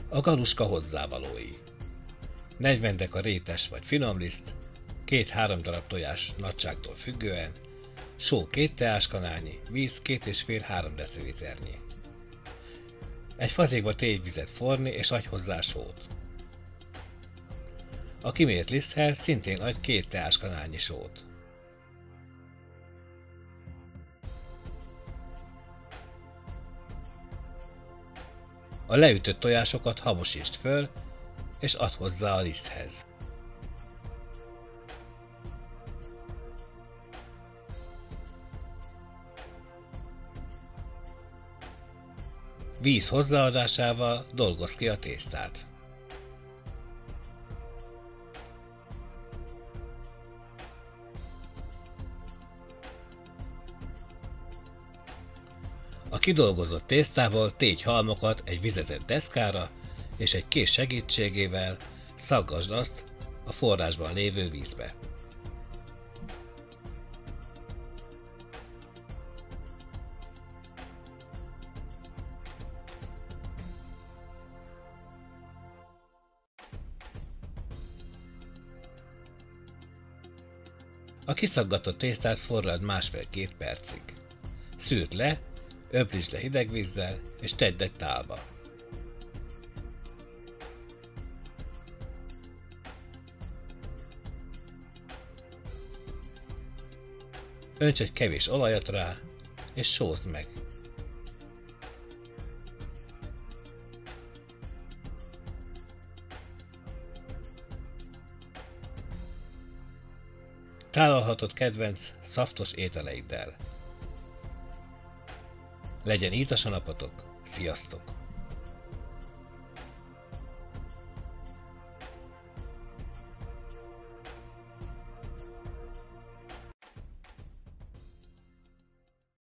A galuska hozzávalói: 40 deka rétes vagy finomliszt, 2-3 darab tojás nagyságtól függően, só 2 teáskanálnyi, víz 2,5-3 deciliternyi. Egy fazékba tégy vizet forni és adj hozzá sót. A kimért liszthez szintén adj 2 teáskanálnyi sót. A leütött tojásokat habosítsd föl, és add hozzá a liszthez. Víz hozzáadásával dolgozd ki a tésztát. A kidolgozott tésztából tégy halmokat egy vizezett deszkára, és egy kés segítségével szaggasd azt a forrásban lévő vízbe. A kiszaggatott tésztát forrald 1,5-2 percig. Szűrd le, öblítsd le hideg vízzel, és tedd egy tálba. Önts egy kevés olajat rá, és sózd meg. Tálalhatod kedvenc, szaftos ételeiddel. Legyen ízes a napotok! Sziasztok!